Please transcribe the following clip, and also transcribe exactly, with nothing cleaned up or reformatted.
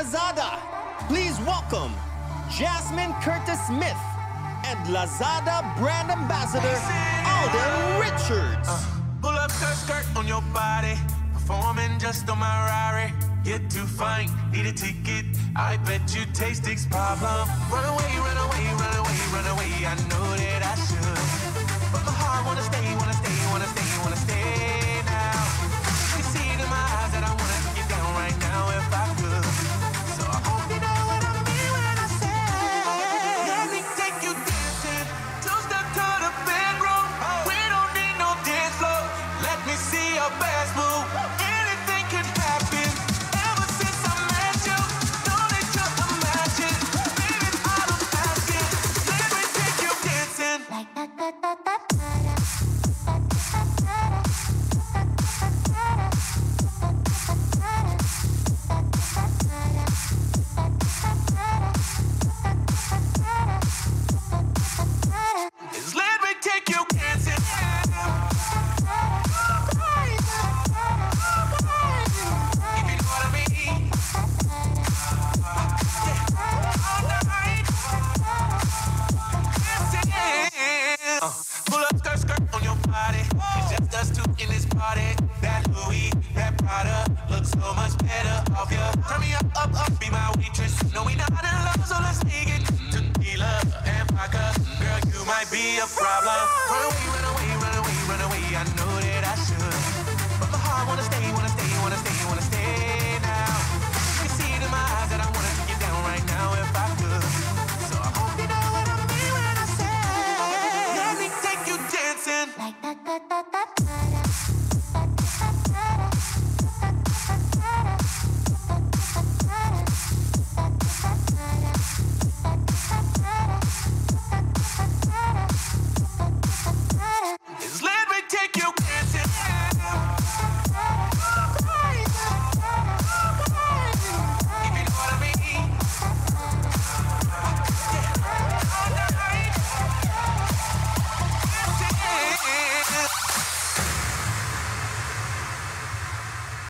Lazada. Please welcome Jasmine Curtis Smith and Lazada brand ambassador Alden Richards. Uh, pull up skirt, skirt on your body, performing just on my Rari. You're too fine, need a ticket. I bet you taste Dick's problem. Run away, run away, run away, run away. I know that I should, but my heart wanna stay, wanna stay, wanna stay, wanna stay now. You can see it in my eyes that I wanna get down right now if I could. So I hope you know what I mean when I say, let me take you dancing, two step to the bedroom. We don't need no dance floor. Let me see your best move. Anything can happen. Ever since I met you, don't let you imagine. Baby, I don't ask it. Let me take you dancing. Like that, that, that, that. Be a problem.